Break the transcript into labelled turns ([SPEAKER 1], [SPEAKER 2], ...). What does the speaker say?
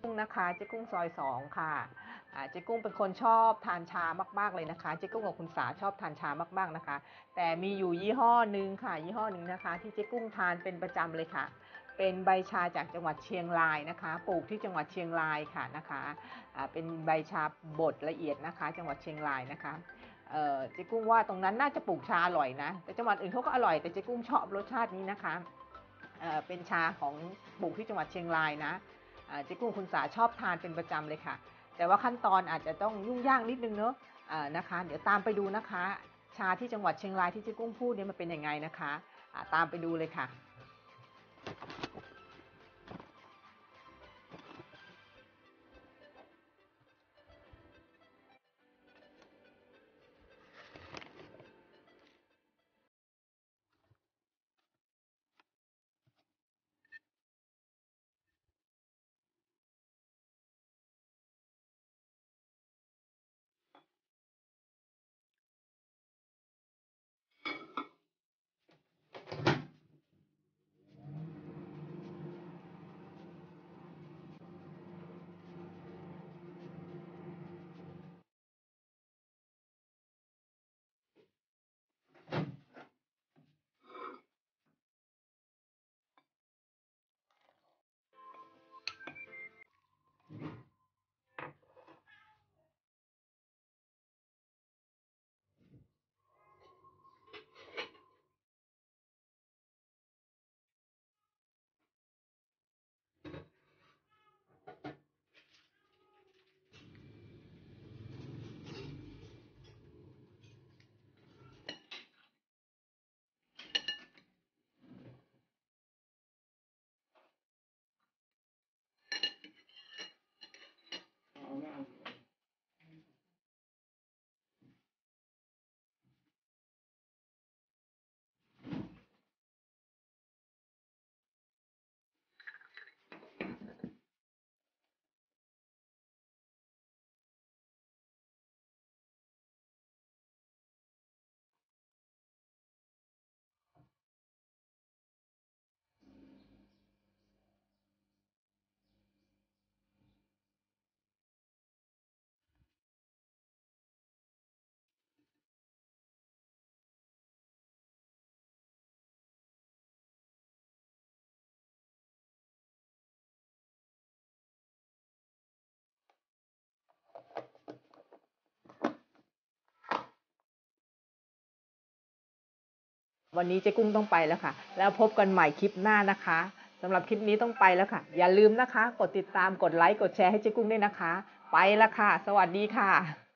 [SPEAKER 1] กุ้งนะคะเจ๊กุ้งซอย2ค่ะเจ๊กุ้งเป็นคนชอบทานชามากๆเลยนะคะเจ๊กุ้งกับคุณสาชอบทานชามากๆนะคะแต่มีอยู่ยี่ห้อหนึ่งค่ะยี่ห้อหนึ่งนะคะที่เจ๊กุ้งทานเป็นประจำเลยค่ะเป็นใบชาจากจังหวัดเชียงรายนะคะปลูกที่จังหวัดเชียงรายค่ะนะคะเป็นใบชาบดละเอียดนะคะจังหวัดเชียงรายนะคะเจ๊กุ้งว่าตรงนั้นน่าจะปลูกชาอร่อยนะแต่จังหวัดอื่นเขาก็อร่อยแต่เจ๊กุ้งชอบรสชาตินี้นะคะเป็นชาของปลูกที่จังหวัดเชียงรายนะเจ๊กุ้งคุณสาชอบทานเป็นประจำเลยค่ะแต่ว่าขั้นตอนอาจจะต้องยุ่งยากนิดนึงเนอะนะคะเดี๋ยวตามไปดูนะคะชาที่จังหวัดเชียงรายที่เจ๊กุ้งพูดเนี่ยมันเป็นยังไงนะคะตามไปดูเลยค่ะ วันนี้เจ๊กุ้งต้องไปแล้วค่ะแล้วพบกันใหม่คลิปหน้านะคะสำหรับคลิปนี้ต้องไปแล้วค่ะอย่าลืมนะคะกดติดตามกดไลค์กดแชร์ให้เจ๊กุ้งด้วยนะคะไปแล้วค่ะสวัสดีค่ะ